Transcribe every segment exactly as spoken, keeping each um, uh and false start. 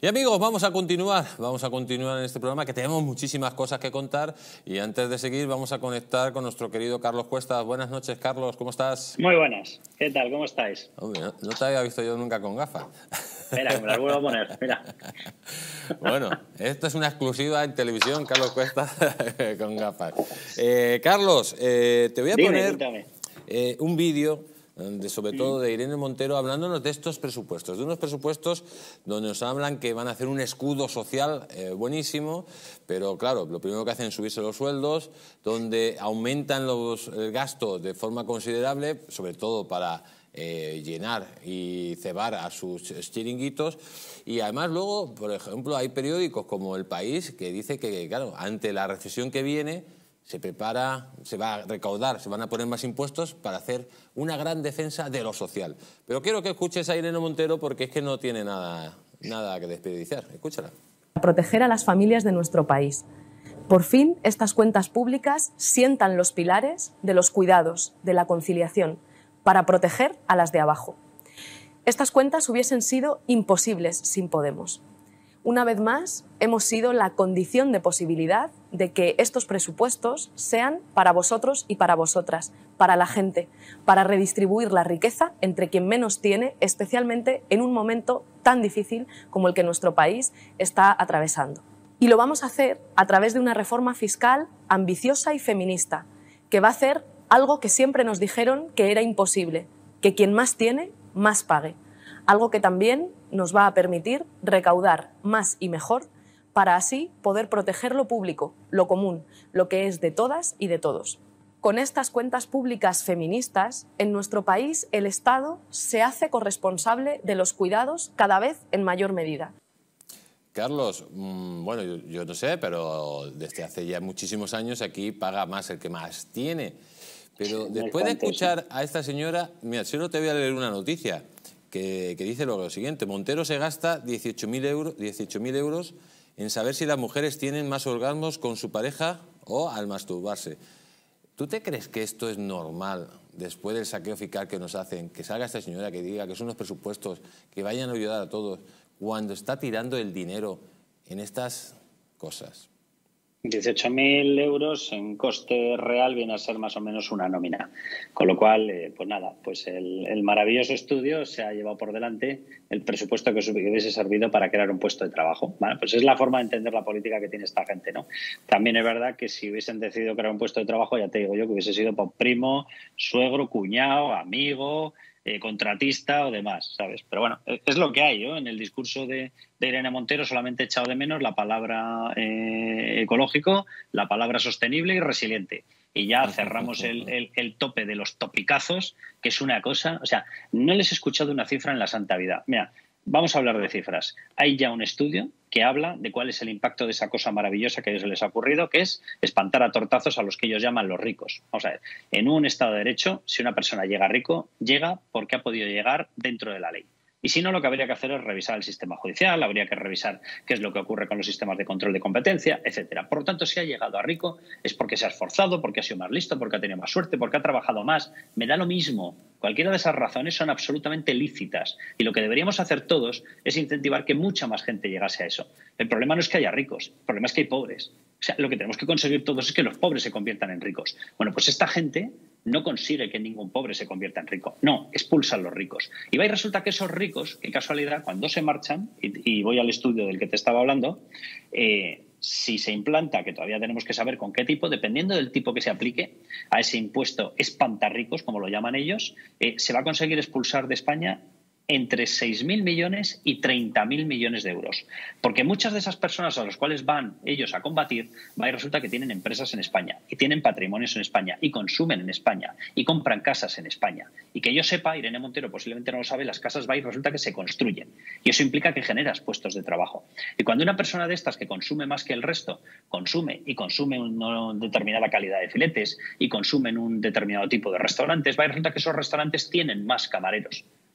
Y amigos, vamos a continuar, vamos a continuar en este programa que tenemos muchísimas cosas que contar y antes de seguir vamos a conectar con nuestro querido Carlos Cuestas. Buenas noches, Carlos, ¿cómo estás? Muy buenas, ¿qué tal? ¿Cómo estáis? Hombre, no, no te había visto yo nunca con gafas. Mira, que me las vuelvo a poner, mira. Bueno, esto es una exclusiva en televisión, Carlos Cuestas con gafas. Eh, Carlos, eh, te voy a Dime, poner eh, un vídeo de, sobre todo de Irene Montero, hablándonos de estos presupuestos, de unos presupuestos donde nos hablan que van a hacer un escudo social eh, buenísimo, pero claro, lo primero que hacen es subirse los sueldos, donde aumentan los, el gasto de forma considerable, sobre todo para eh, llenar y cebar a sus chiringuitos, y además luego, por ejemplo, hay periódicos como El País que dice que, claro, ante la recesión que viene, se prepara, se va a recaudar, se van a poner más impuestos para hacer una gran defensa de lo social. Pero quiero que escuches a Irene Montero porque es que no tiene nada, nada que desperdiciar. Escúchala. Proteger a las familias de nuestro país. Por fin, estas cuentas públicas sientan los pilares de los cuidados, de la conciliación, para proteger a las de abajo. Estas cuentas hubiesen sido imposibles sin Podemos. Una vez más, hemos sido la condición de posibilidad de que estos presupuestos sean para vosotros y para vosotras, para la gente, para redistribuir la riqueza entre quien menos tiene, especialmente en un momento tan difícil como el que nuestro país está atravesando. Y lo vamos a hacer a través de una reforma fiscal ambiciosa y feminista, que va a hacer algo que siempre nos dijeron que era imposible, que quien más tiene, más pague. Algo que también nos va a permitir recaudar más y mejor para así poder proteger lo público, lo común, lo que es de todas y de todos. Con estas cuentas públicas feministas, en nuestro país el Estado se hace corresponsable de los cuidados cada vez en mayor medida. Carlos, mmm, bueno, yo, yo no sé, pero desde hace ya muchísimos años aquí paga más el que más tiene. Pero después de escuchar a esta señora, mira, solo te voy a leer una noticia que, que dice lo siguiente: Montero se gasta dieciocho mil euros, dieciocho mil euros en saber si las mujeres tienen más orgasmos con su pareja o al masturbarse. ¿Tú te crees que esto es normal después del saqueo fiscal que nos hacen? Que salga esta señora que diga que son unos presupuestos que vayan a ayudar a todos cuando está tirando el dinero en estas cosas. dieciocho mil euros en coste real viene a ser más o menos una nómina. Con lo cual, eh, pues nada, pues el, el maravilloso estudio se ha llevado por delante el presupuesto que hubiese servido para crear un puesto de trabajo. Bueno, pues es la forma de entender la política que tiene esta gente, ¿no? También es verdad que si hubiesen decidido crear un puesto de trabajo, ya te digo yo que hubiese sido por primo, suegro, cuñado, amigo, Eh, contratista o demás, ¿sabes? Pero bueno, es lo que hay, ¿no? En el discurso de, de Irene Montero solamente he echado de menos la palabra eh, ecológico, la palabra sostenible y resiliente. Y ya cerramos el, el, el tope de los topicazos, que es una cosa... O sea, no les he escuchado una cifra en la santa vida. Mira, vamos a hablar de cifras. Hay ya un estudio que habla de cuál es el impacto de esa cosa maravillosa que a ellos les ha ocurrido, que es espantar a tortazos a los que ellos llaman los ricos. Vamos a ver, en un Estado de Derecho, si una persona llega rico, llega porque ha podido llegar dentro de la ley. Y si no, lo que habría que hacer es revisar el sistema judicial, habría que revisar qué es lo que ocurre con los sistemas de control de competencia, etcétera. Por lo tanto, si ha llegado a rico es porque se ha esforzado, porque ha sido más listo, porque ha tenido más suerte, porque ha trabajado más. Me da lo mismo. Cualquiera de esas razones son absolutamente lícitas. Y lo que deberíamos hacer todos es incentivar que mucha más gente llegase a eso. El problema no es que haya ricos, el problema es que hay pobres. O sea, lo que tenemos que conseguir todos es que los pobres se conviertan en ricos. Bueno, pues esta gente no consigue que ningún pobre se convierta en rico. No, expulsan los ricos. Y va y resulta que esos ricos, qué casualidad, cuando se marchan, y, y voy al estudio del que te estaba hablando, eh, si se implanta, que todavía tenemos que saber con qué tipo, dependiendo del tipo que se aplique a ese impuesto espantarricos, como lo llaman ellos, eh, se va a conseguir expulsar de España entre seis mil millones y treinta mil millones de euros. Porque muchas de esas personas a las cuales van ellos a combatir, va y resulta que tienen empresas en España, y tienen patrimonios en España, y consumen en España, y compran casas en España. Y que yo sepa, Irene Montero posiblemente no lo sabe, las casas va y resulta que se construyen. Y eso implica que generas puestos de trabajo. Y cuando una persona de estas que consume más que el resto, consume y consume una determinada calidad de filetes y consume en un determinado tipo de restaurantes, va y resulta que esos restaurantes tienen más camareros.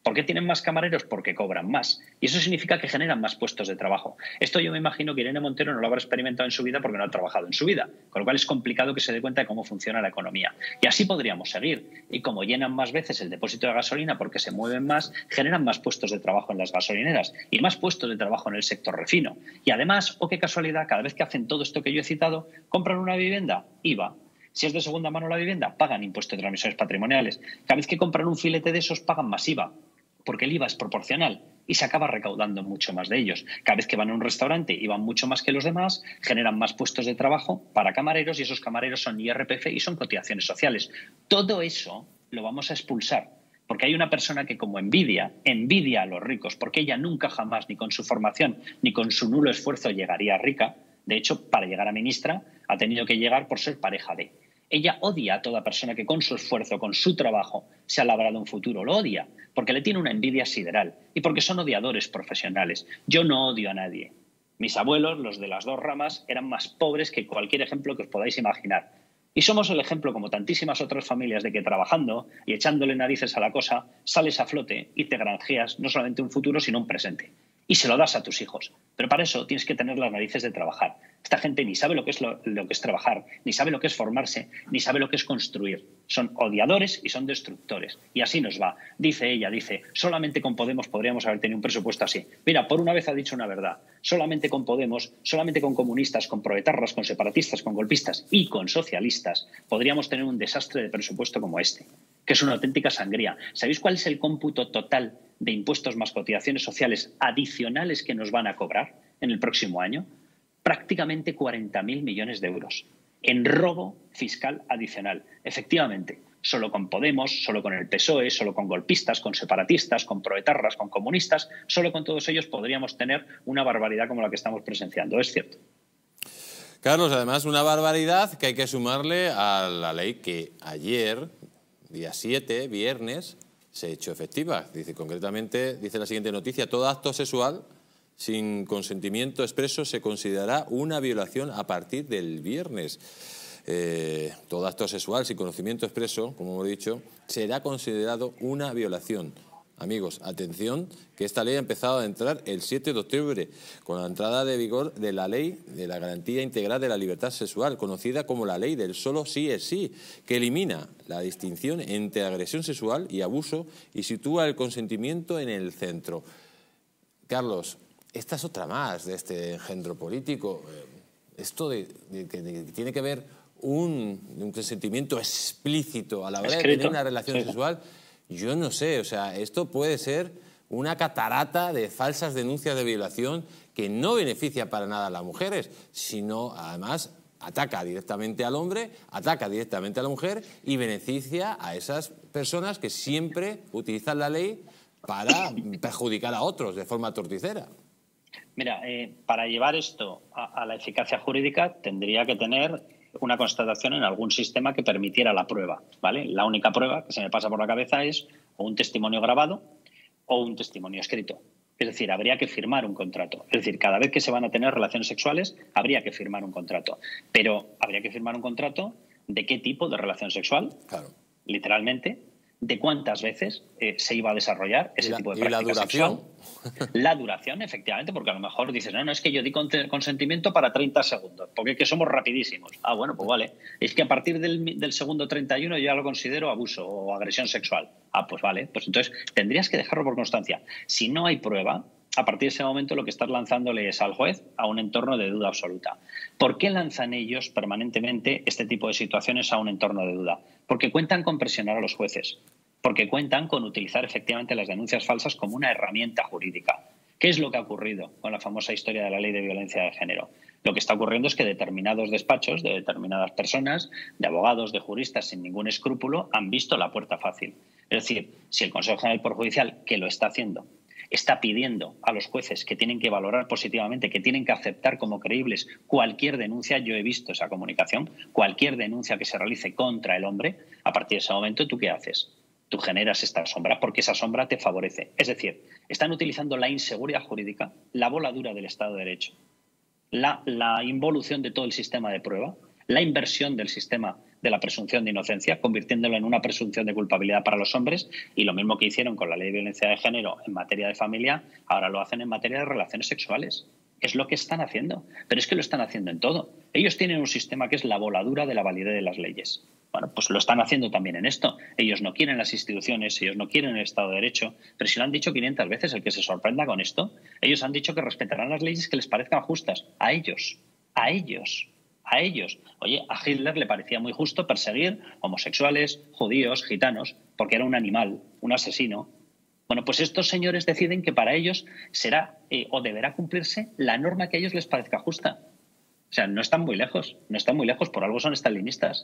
¿Por qué tienen más camareros? Porque cobran más. Y eso significa que generan más puestos de trabajo. Esto yo me imagino que Irene Montero no lo habrá experimentado en su vida porque no ha trabajado en su vida. Con lo cual es complicado que se dé cuenta de cómo funciona la economía. Y así podríamos seguir. Y como llenan más veces el depósito de gasolina porque se mueven más, generan más puestos de trabajo en las gasolineras y más puestos de trabajo en el sector refino. Y además, oh qué casualidad, cada vez que hacen todo esto que yo he citado, compran una vivienda, I V A. Si es de segunda mano la vivienda, pagan impuesto de transmisiones patrimoniales. Cada vez que compran un filete de esos, pagan más I V A. Porque el I V A es proporcional y se acaba recaudando mucho más de ellos. Cada vez que van a un restaurante y van mucho más que los demás, generan más puestos de trabajo para camareros y esos camareros son I R P F y son cotizaciones sociales. Todo eso lo vamos a expulsar porque hay una persona que como envidia, envidia a los ricos porque ella nunca jamás ni con su formación ni con su nulo esfuerzo llegaría rica. De hecho, para llegar a ministra ha tenido que llegar por ser pareja de. Ella odia a toda persona que con su esfuerzo, con su trabajo, se ha labrado un futuro. Lo odia porque le tiene una envidia sideral y porque son odiadores profesionales. Yo no odio a nadie. Mis abuelos, los de las dos ramas, eran más pobres que cualquier ejemplo que os podáis imaginar. Y somos el ejemplo, como tantísimas otras familias, de que trabajando y echándole narices a la cosa, sales a flote y te granjeas no solamente un futuro, sino un presente. Y se lo das a tus hijos. Pero para eso tienes que tener las narices de trabajar. Esta gente ni sabe lo que es lo, lo que es trabajar, ni sabe lo que es formarse, ni sabe lo que es construir. Son odiadores y son destructores. Y así nos va. Dice ella, dice, solamente con Podemos podríamos haber tenido un presupuesto así. Mira, por una vez ha dicho una verdad. Solamente con Podemos, solamente con comunistas, con proetarras, con separatistas, con golpistas y con socialistas podríamos tener un desastre de presupuesto como este, que es una auténtica sangría. ¿Sabéis cuál es el cómputo total de impuestos más cotizaciones sociales adicionales que nos van a cobrar en el próximo año? Prácticamente cuarenta mil millones de euros en robo fiscal adicional. Efectivamente, solo con Podemos, solo con el P S O E, solo con golpistas, con separatistas, con proetarras, con comunistas, solo con todos ellos podríamos tener una barbaridad como la que estamos presenciando. Es cierto. Carlos, además, una barbaridad que hay que sumarle a la ley que ayer, día siete, viernes, se ha hecho efectiva. Dice, concretamente, dice la siguiente noticia: todo acto sexual sin consentimiento expreso se considerará una violación a partir del viernes. Eh, todo acto sexual sin conocimiento expreso, como hemos dicho, será considerado una violación. Amigos, atención, que esta ley ha empezado a entrar el siete de octubre, con la entrada de vigor de la Ley de la Garantía Integral de la Libertad Sexual, conocida como la Ley del Solo Sí es Sí, que elimina la distinción entre agresión sexual y abuso y sitúa el consentimiento en el centro. Carlos, esta es otra más de este engendro político. Esto de, de, de, de, de tiene que ver un, un consentimiento explícito a la hora de tener una relación sí. sexual. Yo no sé, o sea, esto puede ser una catarata de falsas denuncias de violación que no beneficia para nada a las mujeres, sino además ataca directamente al hombre, ataca directamente a la mujer y beneficia a esas personas que siempre utilizan la ley para perjudicar a otros de forma torticera. Mira, eh, para llevar esto a, a la eficacia jurídica tendría que tener una constatación en algún sistema que permitiera la prueba, ¿vale? La única prueba que se me pasa por la cabeza es o un testimonio grabado o un testimonio escrito. Es decir, habría que firmar un contrato. Es decir, cada vez que se van a tener relaciones sexuales habría que firmar un contrato. Pero habría que firmar un contrato de qué tipo de relación sexual, claro. Literalmente, de cuántas veces eh, se iba a desarrollar ese la, tipo de práctica ¿y la duración? sexual. La duración, efectivamente, porque a lo mejor dices, no, no, es que yo di consentimiento para treinta segundos, porque es que somos rapidísimos. Ah, bueno, pues vale. Es que a partir del, del segundo treinta y uno yo ya lo considero abuso o agresión sexual. Ah, pues vale. Pues entonces tendrías que dejarlo por constancia. Si no hay prueba, a partir de ese momento lo que estás lanzándole es al juez a un entorno de duda absoluta. ¿Por qué lanzan ellos permanentemente este tipo de situaciones a un entorno de duda? Porque cuentan con presionar a los jueces, porque cuentan con utilizar efectivamente las denuncias falsas como una herramienta jurídica. ¿Qué es lo que ha ocurrido con la famosa historia de la ley de violencia de género? Lo que está ocurriendo es que determinados despachos de determinadas personas, de abogados, de juristas sin ningún escrúpulo, han visto la puerta fácil. Es decir, si el Consejo General del Poder Judicial, que lo está haciendo, está pidiendo a los jueces que tienen que valorar positivamente, que tienen que aceptar como creíbles cualquier denuncia, yo he visto esa comunicación, cualquier denuncia que se realice contra el hombre, a partir de ese momento, ¿tú qué haces? Tú generas esta sombra porque esa sombra te favorece. Es decir, están utilizando la inseguridad jurídica, la voladura del Estado de Derecho, la, la involución de todo el sistema de prueba, la inversión del sistema de la presunción de inocencia, convirtiéndolo en una presunción de culpabilidad para los hombres, y lo mismo que hicieron con la ley de violencia de género en materia de familia, ahora lo hacen en materia de relaciones sexuales. Es lo que están haciendo, pero es que lo están haciendo en todo. Ellos tienen un sistema que es la voladura de la validez de las leyes. Bueno, pues lo están haciendo también en esto. Ellos no quieren las instituciones, ellos no quieren el Estado de Derecho, pero si lo han dicho quinientas veces, el que se sorprenda con esto, ellos han dicho que respetarán las leyes que les parezcan justas. A ellos, a ellos, a ellos. Oye, a Hitler le parecía muy justo perseguir homosexuales, judíos, gitanos, porque era un animal, un asesino. Bueno, pues estos señores deciden que para ellos será eh, o deberá cumplirse la norma que a ellos les parezca justa. O sea, no están muy lejos, no están muy lejos, por algo son estalinistas.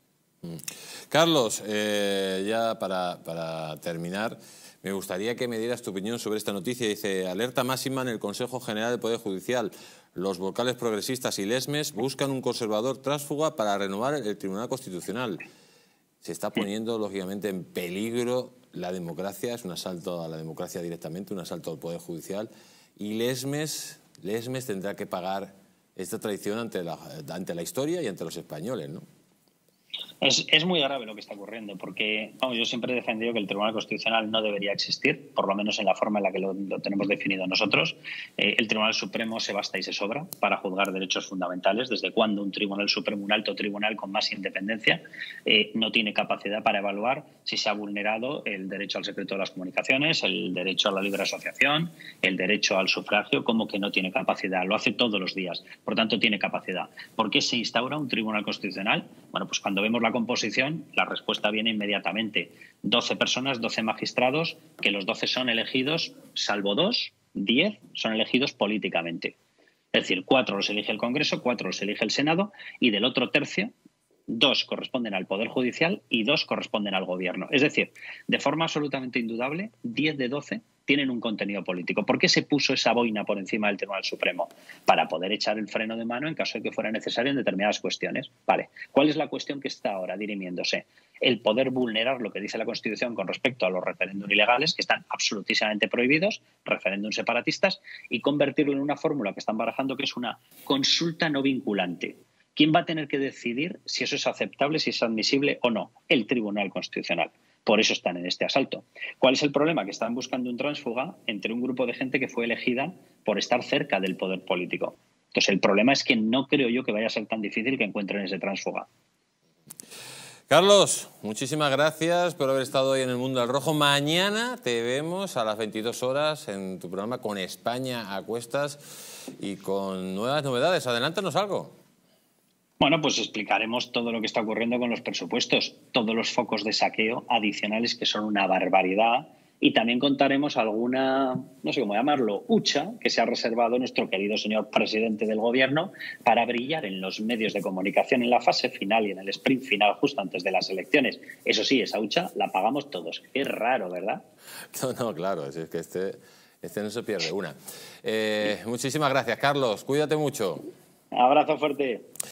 Carlos, eh, ya para, para terminar, me gustaría que me dieras tu opinión sobre esta noticia. Dice, alerta máxima en el Consejo General del Poder Judicial. Los vocales progresistas y Lesmes buscan un conservador tránsfuga para renovar el Tribunal Constitucional. Se está poniendo, lógicamente, en peligro la democracia. Es un asalto a la democracia directamente, un asalto al Poder Judicial. Y Lesmes, Lesmes tendrá que pagar esta traición ante la, ante la historia y ante los españoles, ¿no? Es, es muy grave lo que está ocurriendo, porque vamos, yo siempre he defendido que el Tribunal Constitucional no debería existir, por lo menos en la forma en la que lo, lo tenemos definido nosotros. Eh, el Tribunal Supremo se basta y se sobra para juzgar derechos fundamentales. ¿Desde cuándo un Tribunal Supremo, un alto tribunal con más independencia, eh, no tiene capacidad para evaluar si se ha vulnerado el derecho al secreto de las comunicaciones, el derecho a la libre asociación, el derecho al sufragio? ¿Cómo que no tiene capacidad? Lo hace todos los días, por tanto tiene capacidad. ¿Por qué se instaura un Tribunal Constitucional? Bueno, pues cuando vemos la composición, la respuesta viene inmediatamente. doce personas, doce magistrados, que los doce son elegidos, salvo dos, diez son elegidos políticamente. Es decir, cuatro los elige el Congreso, cuatro los elige el Senado, y del otro tercio, dos corresponden al Poder Judicial y dos corresponden al Gobierno. Es decir, de forma absolutamente indudable, diez de doce tienen un contenido político. ¿Por qué se puso esa boina por encima del Tribunal Supremo? Para poder echar el freno de mano en caso de que fuera necesario en determinadas cuestiones. Vale. ¿Cuál es la cuestión que está ahora dirimiéndose? El poder vulnerar lo que dice la Constitución con respecto a los referéndums ilegales, que están absolutísimamente prohibidos, referéndums separatistas, y convertirlo en una fórmula que están barajando, que es una consulta no vinculante. ¿Quién va a tener que decidir si eso es aceptable, si es admisible o no? El Tribunal Constitucional. Por eso están en este asalto. ¿Cuál es el problema? Que están buscando un tránsfuga entre un grupo de gente que fue elegida por estar cerca del poder político. Entonces, el problema es que no creo yo que vaya a ser tan difícil que encuentren ese tránsfuga. Carlos, muchísimas gracias por haber estado hoy en El Mundo al Rojo. Mañana te vemos a las veintidós horas en tu programa Con España a Cuestas y con nuevas novedades. Adelántanos algo. Bueno, pues explicaremos todo lo que está ocurriendo con los presupuestos, todos los focos de saqueo adicionales que son una barbaridad, y también contaremos alguna, no sé cómo llamarlo, hucha que se ha reservado nuestro querido señor presidente del Gobierno para brillar en los medios de comunicación en la fase final y en el sprint final justo antes de las elecciones. Eso sí, esa hucha la pagamos todos. Es raro, ¿verdad? No, no, claro, es que este, este no se pierde una. Eh, muchísimas gracias, Carlos. Cuídate mucho. Abrazo fuerte.